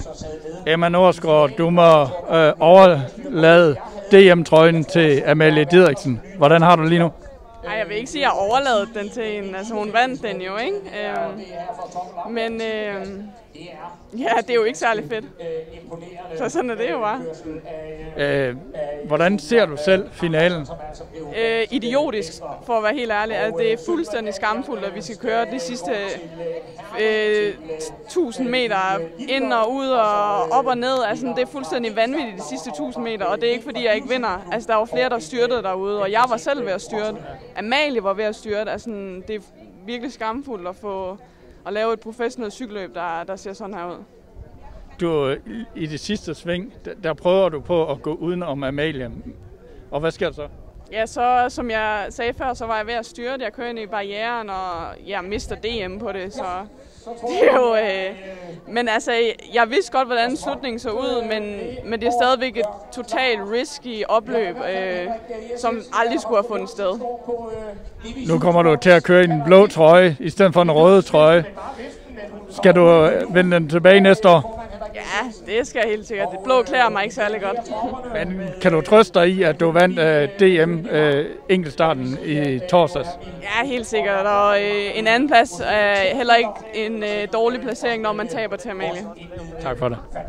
Emma Norsgaard, du må overlade DM-trøjen til Amalie Didriksen. Hvordan har du lige nu? Ej, jeg vil ikke sige, at jeg overladet den til hende. Altså, hun vandt den jo, ikke? Men ja, det er jo ikke særlig fedt. Så sådan er det jo bare. Hvordan ser du selv finalen? Idiotisk, for at være helt ærlig. Altså, det er fuldstændig skamfuldt, at vi skal køre de sidste 1000 meter ind og ud og op og ned. Altså, det er fuldstændig vanvittigt de sidste 1000 meter, og det er ikke fordi, jeg ikke vinder. Altså, der var flere, der styrtede derude, og jeg var selv ved at styrte. Amalie var ved at styrte. Altså, det er virkelig skamfuldt at lave et professionelt cykelløb, der ser sådan her ud. Du, i det sidste sving, der prøver du på at gå udenom Amalie. Og hvad sker der så? Ja, så som jeg sagde før, så var jeg ved at styrte. Jeg kører ind i barrieren, og jeg mister DM på det, så det er jo... Men altså, jeg vidste godt, hvordan slutningen så ud, men det er stadigvæk et totalt risky opløb, som aldrig skulle have fundet sted. Nu kommer du til at køre i en blå trøje, i stedet for en røde trøje. Skal du vende den tilbage næste år? Ja, det skal jeg helt sikkert. Det blå klæder mig ikke særlig godt. Men kan du trøste dig i, at du vandt DM enkeltstarten i torsdags? Ja, helt sikkert. Og en anden plads er heller ikke en dårlig placering, når man taber til Amalie. Tak for det.